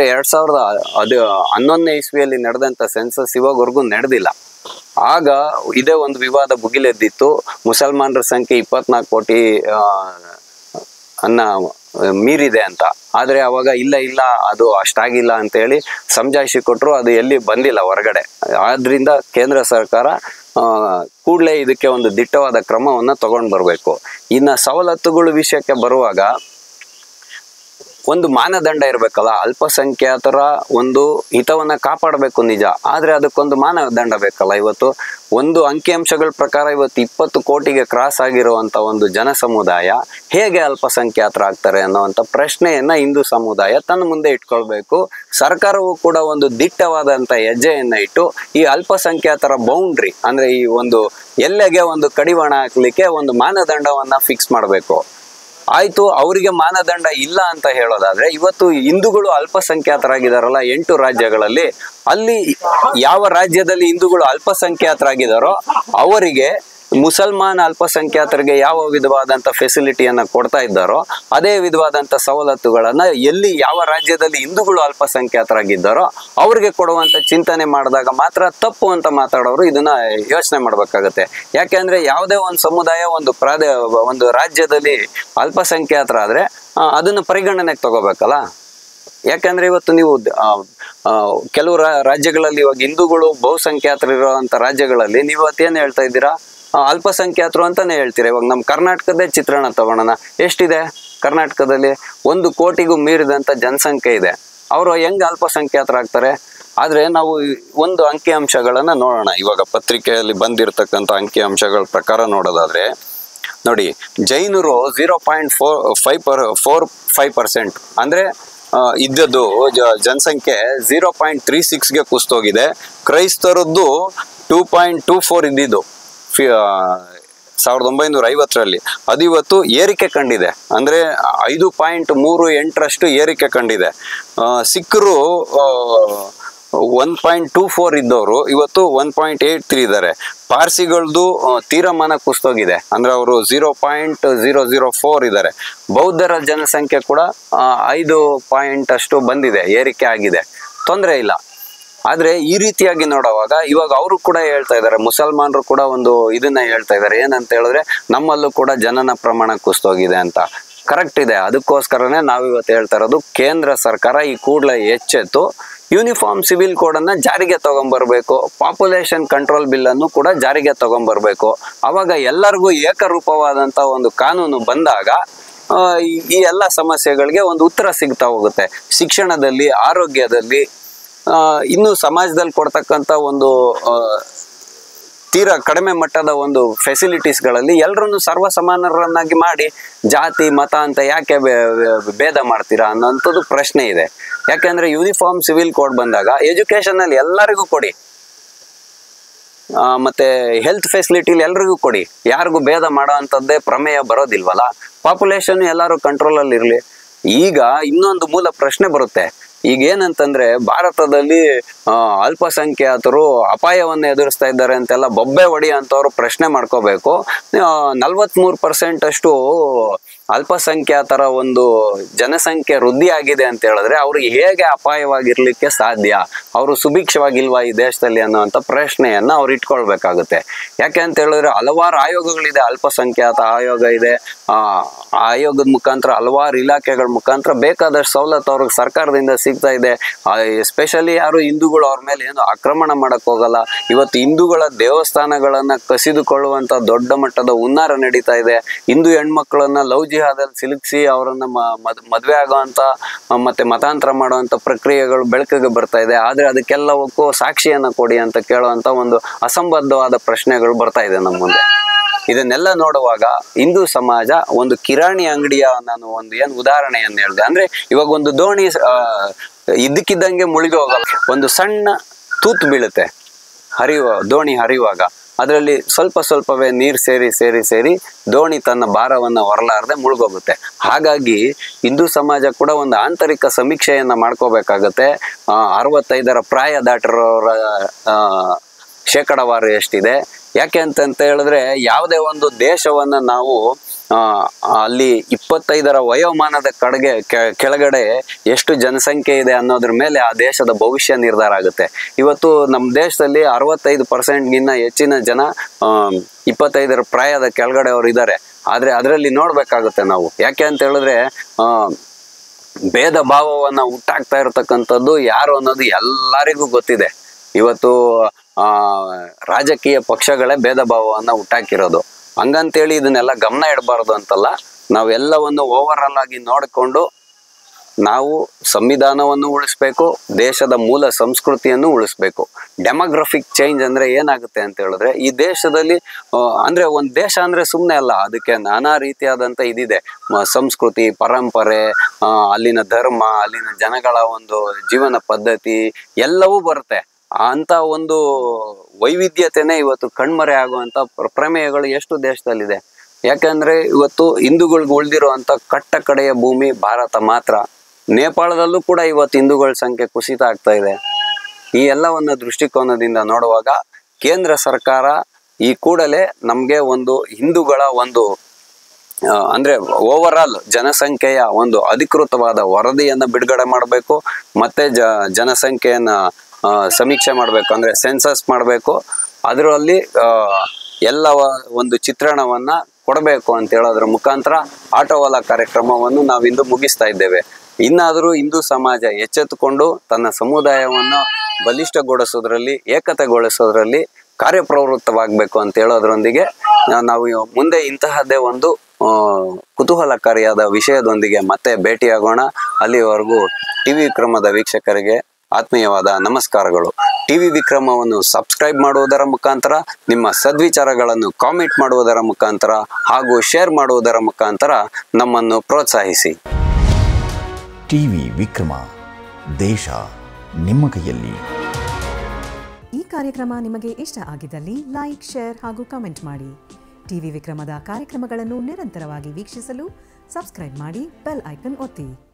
2011 ಇಸ್ವಿಯಲ್ಲಿ ನಡೆದಂತ ಸೆನ್ಸಸ್ ಇವಾಗವರೆಗೂ ನಡೆದಿಲ್ಲ. ಆಗ ಇದೇ ಒಂದು ವಿವಾದ ಭುಗಿಲೆದ್ದಿತ್ತು. ಮುಸಲ್ಮಾನರ ಸಂಖ್ಯೆ 24 ಕೋಟಿ ಮೀರಿದೆ ಅಂತ. ಆದ್ರೆ ಅವಾಗ ಇಲ್ಲ ಅದು ಅಷ್ಟಾಗಿಲ್ಲ ಅಂತ ಹೇಳಿ ಸಮಜಾಯಿಷಿ ಕೊಟ್ಟರು. ಅದು ಎಲ್ಲಿ ಬಂದಿಲ್ಲ ಹೊರಗಡೆ. ಆದ್ರಿಂದ ಕೇಂದ್ರ ಸರ್ಕಾರ ಕೂಡಲೇ ಇದಕ್ಕೆ ಒಂದು ದಿಟ್ಟವಾದ ಕ್ರಮವನ್ನ ತಗೊಂಡು ಬರ್ಬೇಕು. ಇನ್ನ ಸವಲತ್ತುಗಳ ವಿಷಯಕ್ಕೆ ಬರುವಾಗ ಒಂದು ಮಾನದಂಡ ಇರ್ಬೇಕಲ್ಲ. ಅಲ್ಪಸಂಖ್ಯಾತರ ಒಂದು ಹಿತವನ್ನ ಕಾಪಾಡಬೇಕು ನಿಜ, ಆದ್ರೆ ಅದಕ್ಕೊಂದು ಮಾನದಂಡ ಬೇಕಲ್ಲ. ಇವತ್ತು ಒಂದು ಅಂಕಿಅಂಶಗಳ ಪ್ರಕಾರ ಇವತ್ತು 20 ಕೋಟಿಗೆ ಕ್ರಾಸ್ ಆಗಿರುವಂತ ಒಂದು ಜನ ಸಮುದಾಯ ಹೇಗೆ ಅಲ್ಪಸಂಖ್ಯಾತರಾಗ್ತಾರೆ ಅನ್ನುವಂಥ ಪ್ರಶ್ನೆಯನ್ನ ಹಿಂದೂ ಸಮುದಾಯ ತನ್ನ ಮುಂದೆ ಇಟ್ಕೊಳ್ಬೇಕು. ಸರ್ಕಾರವು ಕೂಡ ಒಂದು ದಿಟ್ಟವಾದಂತ ಹೆಜ್ಜೆಯನ್ನ ಇಟ್ಟು ಈ ಅಲ್ಪಸಂಖ್ಯಾತರ ಬೌಂಡ್ರಿ ಅಂದ್ರೆ ಈ ಒಂದು ಎಲ್ಲೆಗೆ ಒಂದು ಕಡಿವಾಣ ಹಾಕ್ಲಿಕ್ಕೆ ಒಂದು ಮಾನದಂಡವನ್ನ ಫಿಕ್ಸ್ ಮಾಡಬೇಕು. ಆಯ್ತು, ಅವರಿಗೆ ಮಾನದಂಡ ಇಲ್ಲ ಅಂತ ಹೇಳೋದಾದ್ರೆ ಇವತ್ತು ಹಿಂದೂಗಳು ಅಲ್ಪಸಂಖ್ಯಾತರಾಗಿದಾರಲ್ಲ 8 ರಾಜ್ಯಗಳಲ್ಲಿ, ಅಲ್ಲಿ ಯಾವ ರಾಜ್ಯದಲ್ಲಿ ಹಿಂದೂಗಳು ಅಲ್ಪಸಂಖ್ಯಾತರಾಗಿದ್ದಾರೋ ಅವರಿಗೆ ಮುಸಲ್ಮಾನ್ ಅಲ್ಪಸಂಖ್ಯಾತರಿಗೆ ಯಾವ ವಿಧವಾದಂತ ಫೆಸಿಲಿಟಿಯನ್ನ ಕೊಡ್ತಾ ಇದ್ದಾರೋ ಅದೇ ವಿಧವಾದಂತ ಸವಲತ್ತುಗಳನ್ನ ಎಲ್ಲಿ ಯಾವ ರಾಜ್ಯದಲ್ಲಿ ಹಿಂದೂಗಳು ಅಲ್ಪಸಂಖ್ಯಾತರಾಗಿದ್ದಾರೋ ಅವ್ರಿಗೆ ಕೊಡುವಂತ ಚಿಂತನೆ ಮಾಡಿದಾಗ ಮಾತ್ರ ತಪ್ಪು ಅಂತ ಮಾತಾಡೋರು ಇದನ್ನ ಯೋಚನೆ ಮಾಡ್ಬೇಕಾಗತ್ತೆ. ಯಾಕೆಂದ್ರೆ ಯಾವುದೇ ಒಂದು ಸಮುದಾಯ ಒಂದು ರಾಜ್ಯದಲ್ಲಿ ಅಲ್ಪಸಂಖ್ಯಾತರಾದ್ರೆ ಅದನ್ನ ಪರಿಗಣನೆಗೆ ತಗೋಬೇಕಲ್ಲ. ಯಾಕಂದ್ರೆ ಇವತ್ತು ನೀವು ಕೆಲವು ರಾಜ್ಯಗಳಲ್ಲಿ ಇವಾಗ ಹಿಂದೂಗಳು ಬಹುಸಂಖ್ಯಾತರಿರುವಂತ ರಾಜ್ಯಗಳಲ್ಲಿ ನೀವು ಅವತ್ತೇನ್ ಹೇಳ್ತಾ ಇದ್ದೀರಾ, ಅಲ್ಪಸಂಖ್ಯಾತರು ಅಂತಾನೆ ಹೇಳ್ತೀರಾ. ಇವಾಗ ನಮ್ಮ ಕರ್ನಾಟಕದೇ ಚಿತ್ರಣ ತಗೊಳ್ಳೋಣ. ಎಷ್ಟಿದೆ ಕರ್ನಾಟಕದಲ್ಲಿ? 1 ಕೋಟಿಗೂ ಮೀರಿದಂತ ಜನಸಂಖ್ಯೆ ಇದೆ. ಅವರು ಹೆಂಗ್ ಅಲ್ಪಸಂಖ್ಯಾತರಾಗ್ತಾರೆ? ಆದ್ರೆ ನಾವು ಒಂದು ಅಂಕಿಅಂಶಗಳನ್ನ ನೋಡೋಣ. ಇವಾಗ ಪತ್ರಿಕೆಯಲ್ಲಿ ಬಂದಿರತಕ್ಕಂಥ ಅಂಕಿಅಂಶಗಳ ಪ್ರಕಾರ ನೋಡೋದಾದ್ರೆ ನೋಡಿ, ಜೈನರು 0.45% ಅಂದ್ರೆ ಇದ್ದದ್ದು ಜನಸಂಖ್ಯೆ 0.36ಗೆ ಕುಸ್ತೋಗಿದೆ. ಕ್ರೈಸ್ತರದ್ದು 2.24 ಇದ್ದಿದ್ದು 1950ರಲ್ಲಿ, ಅದು ಇವತ್ತು ಏರಿಕೆ ಕಂಡಿದೆ. ಅಂದ್ರೆ 5.38ರಷ್ಟು ಏರಿಕೆ ಕಂಡಿದೆ. ಸಿಖ್ರು 1.24 ಇದ್ದವರು ಇವತ್ತು 1.83 ಇದ್ದಾರೆ. ಪಾರ್ಸಿಗಳದ್ದು ತೀರಮಾನ ಕುಸ್ತೋಗಿದೆ, ಅಂದ್ರೆ ಅವರು 0.004 ಇದ್ದಾರೆ. ಬೌದ್ಧರ ಜನಸಂಖ್ಯೆ ಕೂಡ 5 ಪಾಯಿಂಟ್ ಅಷ್ಟು ಬಂದಿದೆ, ಏರಿಕೆ ಆಗಿದೆ, ತೊಂದರೆ ಇಲ್ಲ. ಆದ್ರೆ ಈ ರೀತಿಯಾಗಿ ನೋಡುವಾಗ ಇವಾಗ ಅವರು ಕೂಡ ಹೇಳ್ತಾ ಇದ್ದಾರೆ, ಮುಸಲ್ಮಾನರು ಕೂಡ ಒಂದು ಇದನ್ನ ಹೇಳ್ತಾ ಇದ್ದಾರೆ, ಏನಂತ ಹೇಳಿದ್ರೆ ನಮ್ಮಲ್ಲೂ ಕೂಡ ಜನನ ಪ್ರಮಾಣ ಕುಸ್ತೋಗಿದೆ ಅಂತ. ಕರೆಕ್ಟ್ ಇದೆ. ಅದಕ್ಕೋಸ್ಕರನೇ ನಾವಿವತ್ತು ಹೇಳ್ತಾ ಇರೋದು, ಕೇಂದ್ರ ಸರ್ಕಾರ ಈ ಕೂಡಲೇ ಎಚ್ಚೆತ್ತು ಯೂನಿಫಾರ್ಮ್ ಸಿವಿಲ್ ಕೋಡ್ ಅನ್ನ ಜಾರಿಗೆ ತಗೊಂಡ್ಬರ್ಬೇಕು, ಪಾಪ್ಯುಲೇಷನ್ ಕಂಟ್ರೋಲ್ ಬಿಲ್ ಅನ್ನು ಕೂಡ ಜಾರಿಗೆ ತಗೊಂಡ್ಬರ್ಬೇಕು. ಅವಾಗ ಎಲ್ಲರಿಗೂ ಏಕರೂಪವಾದಂತ ಒಂದು ಕಾನೂನು ಬಂದಾಗ ಈ ಎಲ್ಲ ಸಮಸ್ಯೆಗಳಿಗೆ ಒಂದು ಉತ್ತರ ಸಿಗ್ತಾ ಹೋಗುತ್ತೆ. ಶಿಕ್ಷಣದಲ್ಲಿ, ಆರೋಗ್ಯದಲ್ಲಿ, ಇನ್ನು ಸಮಾಜದಲ್ಲಿ ಕೊಡ್ತಕ್ಕಂಥ ಒಂದು ತೀರಾ ಕಡಿಮೆ ಮಟ್ಟದ ಒಂದು ಫೆಸಿಲಿಟೀಸ್ಗಳಲ್ಲಿ ಎಲ್ಲರನ್ನು ಸರ್ವಸಮಾನರನ್ನಾಗಿ ಮಾಡಿ ಜಾತಿ ಮತ ಅಂತ ಯಾಕೆ ಭೇದ ಮಾಡ್ತೀರಾ ಅನ್ನೋಂಥದ್ದು ಪ್ರಶ್ನೆ ಇದೆ. ಯಾಕೆಂದ್ರೆ ಯೂನಿಫಾರ್ಮ್ ಸಿವಿಲ್ ಕೋಡ್ ಬಂದಾಗ ಎಜುಕೇಶನ್ ಅಲ್ಲಿ ಎಲ್ಲರಿಗೂ ಕೊಡಿ, ಮತ್ತೆ ಹೆಲ್ತ್ ಫೆಸಿಲಿಟಿಲಿ ಎಲ್ರಿಗೂ ಕೊಡಿ, ಯಾರಿಗೂ ಭೇದ ಮಾಡೋ ಅಂಥದ್ದೇ ಪ್ರಮೇಯ ಬರೋದಿಲ್ವಲ್ಲ. ಪಾಪ್ಯುಲೇಷನ್ ಎಲ್ಲರೂ ಕಂಟ್ರೋಲ್ ಅಲ್ಲಿ ಇರ್ಲಿ. ಈಗ ಇನ್ನೊಂದು ಮೂಲ ಪ್ರಶ್ನೆ ಬರುತ್ತೆ. ಈಗ ಏನಂತಂದ್ರೆ ಭಾರತದಲ್ಲಿ ಅಲ್ಪಸಂಖ್ಯಾತರು ಅಪಾಯವನ್ನು ಎದುರಿಸ್ತಾ ಇದ್ದಾರೆ ಅಂತೆಲ್ಲ ಬೊಬ್ಬೆ ಹೊಡಿ ಅಂತವ್ರು ಪ್ರಶ್ನೆ ಮಾಡ್ಕೋಬೇಕು. 43% ಅಷ್ಟು ಅಲ್ಪಸಂಖ್ಯಾತರ ಒಂದು ಜನಸಂಖ್ಯೆ ವೃದ್ಧಿ ಆಗಿದೆ ಅಂತ ಹೇಳಿದ್ರೆ ಅವ್ರಿಗೆ ಹೇಗೆ ಅಪಾಯವಾಗಿರ್ಲಿಕ್ಕೆ ಸಾಧ್ಯ, ಅವರು ಸುಭಿಕ್ಷವಾಗಿಲ್ವಾ ಈ ದೇಶದಲ್ಲಿ ಅನ್ನುವಂಥ ಪ್ರಶ್ನೆಯನ್ನ ಅವ್ರು ಇಟ್ಕೊಳ್ಬೇಕಾಗುತ್ತೆ. ಯಾಕೆ ಅಂತ ಹೇಳಿದ್ರೆ ಹಲವಾರು ಆಯೋಗಗಳಿದೆ, ಅಲ್ಪಸಂಖ್ಯಾತ ಆಯೋಗ ಇದೆ. ಆಯೋಗದ ಮುಖಾಂತರ ಹಲವಾರು ಇಲಾಖೆಗಳ ಮುಖಾಂತರ ಬೇಕಾದಷ್ಟು ಸವಲತ್ತು ಅವ್ರಿಗೆ ಸರ್ಕಾರದಿಂದ ಸಿಗ್ತಾ ಇದೆ. ಎಸ್ಪೆಷಲಿ ಯಾರು ಹಿಂದೂಗಳು ಅವ್ರ ಮೇಲೆ ಏನು ಆಕ್ರಮಣ ಮಾಡಕ್ ಹೋಗಲ್ಲ. ಇವತ್ತು ಹಿಂದೂಗಳ ದೇವಸ್ಥಾನಗಳನ್ನ ಕಸಿದುಕೊಳ್ಳುವಂತ ದೊಡ್ಡ ಮಟ್ಟದ ಹುನ್ನಾರ ನಡೀತಾ ಇದೆ. ಹಿಂದೂ ಹೆಣ್ಮಕ್ಳನ್ನ ಲವ್ ಜಿಹಾದಲ್ಲಿ ಸಿಲುಕಿಸಿ ಅವರನ್ನ ಮದ್ವೆ ಆಗೋಂತ ಮತ್ತೆ ಮತಾಂತರ ಮಾಡುವಂತ ಪ್ರಕ್ರಿಯೆಗಳು ಬೆಳಕಿಗೆ ಬರ್ತಾ ಇದೆ. ಆದ್ರೆ ಅದಕ್ಕೆಲ್ಲವಕ್ಕೂ ಸಾಕ್ಷಿಯನ್ನ ಕೊಡಿ ಅಂತ ಕೇಳುವಂತ ಒಂದು ಅಸಂಬದ್ಧವಾದ ಪ್ರಶ್ನೆಗಳು ಬರ್ತಾ ಇದೆ ನಮ್ಮ ಮುಂದೆ. ಇದನ್ನೆಲ್ಲ ನೋಡುವಾಗ ಹಿಂದೂ ಸಮಾಜ ಒಂದು ಕಿರಾಣಿ ಅಂಗಡಿಯ, ನಾನು ಒಂದು ಏನು ಉದಾಹರಣೆಯನ್ನು ಹೇಳಿದೆ ಅಂದ್ರೆ, ಇವಾಗ ಒಂದು ದೋಣಿ ಇದ್ದಕ್ಕಿದ್ದಂಗೆ ಮುಳುಗಿ ಹೋಗಲ್ಲ. ಒಂದು ಸಣ್ಣ ತೂತು ಬೀಳುತ್ತೆ ದೋಣಿ ಹರಿಯುವಾಗ, ಅದರಲ್ಲಿ ಸ್ವಲ್ಪವೇ ನೀರು ಸೇರಿ ದೋಣಿ ತನ್ನ ಭಾರವನ್ನ ಹೊರಲಾರದೆ ಮುಳುಗೋಗುತ್ತೆ. ಹಾಗಾಗಿ ಹಿಂದೂ ಸಮಾಜ ಕೂಡ ಒಂದು ಆಂತರಿಕ ಸಮೀಕ್ಷೆಯನ್ನ ಮಾಡ್ಕೋಬೇಕಾಗತ್ತೆ. 65ರ ಪ್ರಾಯ ದಾಟಿರೋರ ಶೇಕಡಾವಾರು ಎಷ್ಟಿದೆ. ಯಾಕೆ ಅಂತ ಹೇಳಿದ್ರೆ ಯಾವುದೇ ಒಂದು ದೇಶವನ್ನ ನಾವು ಅಲ್ಲಿ 25ರ ವಯೋಮಾನದ ಕೆಳಗಡೆ ಎಷ್ಟು ಜನಸಂಖ್ಯೆ ಇದೆ ಅನ್ನೋದ್ರ ಮೇಲೆ ಆ ದೇಶದ ಭವಿಷ್ಯ ನಿರ್ಧಾರ ಆಗುತ್ತೆ. ಇವತ್ತು ನಮ್ಮ ದೇಶದಲ್ಲಿ 65%ಗಿನ್ನ ಹೆಚ್ಚಿನ ಜನ 25ರ ಪ್ರಾಯದ ಕೆಳಗಡೆ ಅವರು ಇದ್ದಾರೆ. ಆದ್ರೆ ಅದರಲ್ಲಿ ನೋಡ್ಬೇಕಾಗುತ್ತೆ ನಾವು. ಯಾಕೆ ಅಂತ ಹೇಳಿದ್ರೆ ಭೇದ ಭಾವವನ್ನ ಹುಟ್ಟಾಕ್ತಾ ಇರತಕ್ಕಂಥದ್ದು ಯಾರು ಅನ್ನೋದು ಎಲ್ಲರಿಗೂ ಗೊತ್ತಿದೆ. ಇವತ್ತು ರಾಜಕೀಯ ಪಕ್ಷಗಳೇ ಭೇದ ಭಾವವನ್ನ ಹುಟ್ಟಾಕಿರೋದು. ಹಂಗಂತೇಳಿ ಇದನ್ನೆಲ್ಲ ಗಮನ ಇಡಬಾರ್ದು ಅಂತಲ್ಲ, ನಾವೆಲ್ಲವನ್ನು ಓವರ್ ಆಲ್ ಆಗಿ ನೋಡಿಕೊಂಡು ನಾವು ಸಂವಿಧಾನವನ್ನು ಉಳಿಸ್ಬೇಕು, ದೇಶದ ಮೂಲ ಸಂಸ್ಕೃತಿಯನ್ನು ಉಳಿಸ್ಬೇಕು. ಡೆಮೋಗ್ರಫಿಕ್ ಚೇಂಜ್ ಅಂದ್ರೆ ಏನಾಗುತ್ತೆ ಅಂತ ಹೇಳಿದ್ರೆ, ಈ ದೇಶದಲ್ಲಿ ಅಂದ್ರೆ ಒಂದು ದೇಶ ಅಂದ್ರೆ ಸುಮ್ಮನೆ ಅಲ್ಲ, ಅದಕ್ಕೆ ನಾನಾ ರೀತಿಯಾದಂಥ ಇದಿದೆ. ಸಂಸ್ಕೃತಿ, ಪರಂಪರೆ, ಅಲ್ಲಿನ ಧರ್ಮ, ಅಲ್ಲಿನ ಜನಗಳ ಒಂದು ಜೀವನ ಪದ್ಧತಿ ಎಲ್ಲವೂ ಬರುತ್ತೆ. ಅಂತ ಒಂದು ವೈವಿಧ್ಯತೆನೇ ಇವತ್ತು ಕಣ್ಮರೆ ಆಗುವಂತ ಪ್ರಮೇಯಗಳು ಎಷ್ಟು ದೇಶದಲ್ಲಿದೆ. ಯಾಕಂದ್ರೆ ಇವತ್ತು ಹಿಂದೂಗಳಿಗೆ ಉಳಿದಿರುವಂತ ಕಟ್ಟ ಕಡೆಯ ಭೂಮಿ ಭಾರತ ಮಾತ್ರ. ನೇಪಾಳದಲ್ಲೂ ಕೂಡ ಇವತ್ತು ಹಿಂದೂಗಳ ಸಂಖ್ಯೆ ಕುಸಿತ ಆಗ್ತಾ ಇದೆ. ಈ ಎಲ್ಲವನ್ನ ದೃಷ್ಟಿಕೋನದಿಂದ ನೋಡುವಾಗ ಕೇಂದ್ರ ಸರ್ಕಾರ ಈ ಕೂಡಲೇ ನಮ್ಗೆ ಒಂದು ಹಿಂದೂಗಳ ಒಂದು ಅಂದ್ರೆ ಓವರ್ ಆಲ್ ಜನಸಂಖ್ಯೆಯ ಒಂದು ಅಧಿಕೃತವಾದ ವರದಿಯನ್ನ ಬಿಡುಗಡೆ ಮಾಡಬೇಕು. ಮತ್ತೆ ಜನಸಂಖ್ಯೆಯನ್ನ ಸಮೀಕ್ಷೆ ಮಾಡಬೇಕು, ಅಂದ್ರೆ ಸೆನ್ಸಸ್ ಮಾಡಬೇಕು. ಅದರಲ್ಲಿ ಎಲ್ಲ ಒಂದು ಚಿತ್ರಣವನ್ನ ಕೊಡಬೇಕು ಅಂತ ಹೇಳೋದ್ರ ಮುಖಾಂತರ ಆಟೋವಾಲ ಕಾರ್ಯಕ್ರಮವನ್ನು ನಾವಿಂದು ಮುಗಿಸ್ತಾ ಇದ್ದೇವೆ. ಇನ್ನಾದರೂ ಹಿಂದೂ ಸಮಾಜ ಎಚ್ಚೆತ್ತುಕೊಂಡು ತನ್ನ ಸಮುದಾಯವನ್ನು ಬಲಿಷ್ಠಗೊಳಿಸೋದ್ರಲ್ಲಿ, ಏಕತೆಗೊಳಿಸೋದ್ರಲ್ಲಿ ಕಾರ್ಯಪ್ರವೃತ್ತವಾಗಬೇಕು ಅಂತ ಹೇಳೋದ್ರೊಂದಿಗೆ ನಾವು ಮುಂದೆ ಇಂತಹದ್ದೇ ಒಂದು ಕುತೂಹಲಕಾರಿಯಾದ ವಿಷಯದೊಂದಿಗೆ ಮತ್ತೆ ಭೇಟಿಯಾಗೋಣ. ಅಲ್ಲಿವರೆಗೂ ಟಿವಿ ವಿಕ್ರಮದ ವೀಕ್ಷಕರಿಗೆ ಆತ್ಮೀಯವಾದ ನಮಸ್ಕಾರಗಳು. ಟಿವಿ ವಿಕ್ರಮವನ್ನು ಸಬ್ಸ್ಕ್ರೈಬ್ ಮಾಡುವುದರ ಮುಖಾಂತರ, ನಿಮ್ಮ ಸದ್ವಿಚಾರಗಳನ್ನು ಕಾಮೆಂಟ್ ಮಾಡುವುದರ ಮುಖಾಂತರ ಹಾಗೂ ಶೇರ್ ಮಾಡುವುದರ ಮುಖಾಂತರ ನಮ್ಮನ್ನು ಪ್ರೋತ್ಸಾಹಿಸಿ. ಟಿವಿ ವಿಕ್ರಮ, ದೇಶ ನಿಮ್ಮ ಕೈಯಲ್ಲಿ. ಈ ಕಾರ್ಯಕ್ರಮ ನಿಮಗೆ ಇಷ್ಟ ಆಗಿದ್ದಲ್ಲಿ ಲೈಕ್, ಶೇರ್ ಹಾಗೂ ಕಮೆಂಟ್ ಮಾಡಿ. ಟಿವಿ ವಿಕ್ರಮದ ಕಾರ್ಯಕ್ರಮಗಳನ್ನು ನಿರಂತರವಾಗಿ ವೀಕ್ಷಿಸಲು ಸಬ್ಸ್ಕ್ರೈಬ್ ಮಾಡಿ, ಬೆಲ್ ಐಕನ್ ಒತ್ತಿ.